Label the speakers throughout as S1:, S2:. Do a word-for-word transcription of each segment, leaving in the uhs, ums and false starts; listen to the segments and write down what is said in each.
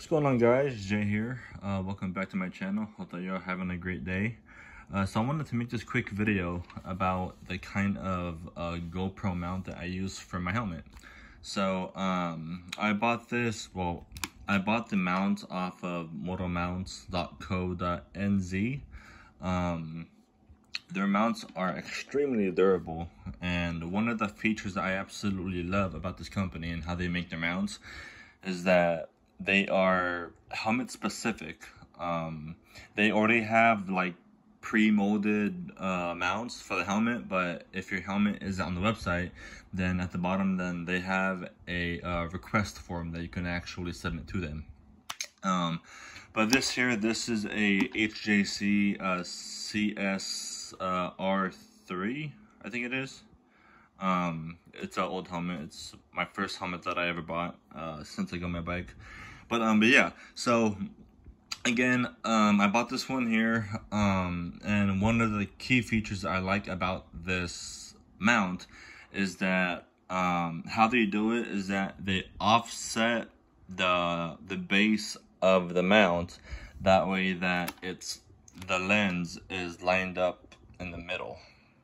S1: What's going on, guys? Jay here. Uh, welcome back to my channel. Hope that you're having a great day. Uh, so I wanted to make this quick video about the kind of uh, GoPro mount that I use for my helmet. So um, I bought this, well, I bought the mount off of motomounts dot co dot N Z. Um, their mounts are extremely durable, and one of the features that I absolutely love about this company and how they make their mounts is that they are helmet specific. Um, they already have like pre-molded uh, mounts for the helmet, but if your helmet is on the website, then at the bottom then they have a uh, request form that you can actually submit to them. Um, but this here, this is a H J C uh, C S uh, R three, I think it is. Um, it's an old helmet. It's my first helmet that I ever bought uh, since I got my bike. But um, but yeah. So again, um, I bought this one here. Um, and one of the key features I like about this mount is that um, how they do it is that they offset the the base of the mount. That way, that it's the lens is lined up in the middle.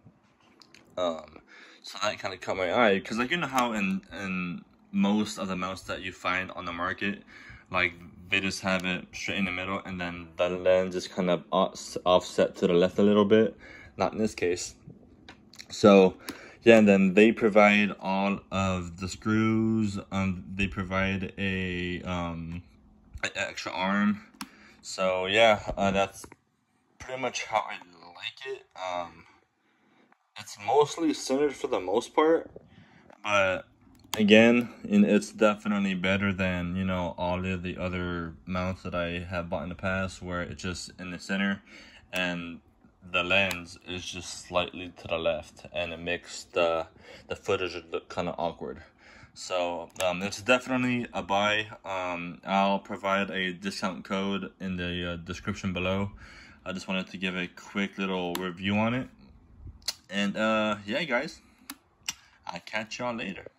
S1: Um, so that kind of caught my eye, because like you know how in in most of the mounts that you find on the market, like they just have it straight in the middle, and then the lens is kind of offset to the left a little bit. Not in this case. So yeah, and then they provide all of the screws. Um, they provide a um an extra arm. So yeah, uh, that's pretty much how I like it. Um. It's mostly centered for the most part, but again, it's definitely better than, you know, all of the other mounts that I have bought in the past, where it's just in the center and the lens is just slightly to the left, and it makes the the footage look kind of awkward. So um, it's definitely a buy. Um, I'll provide a discount code in the uh, description below. I just wanted to give a quick little review on it. And uh, yeah, guys, I'll catch y'all later.